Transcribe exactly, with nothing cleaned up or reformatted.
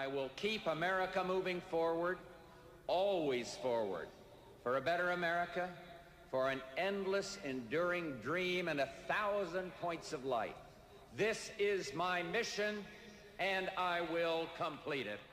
I will keep America moving forward, always forward, for a better America, for an endless, enduring dream and a thousand points of light. This is my mission, and I will complete it.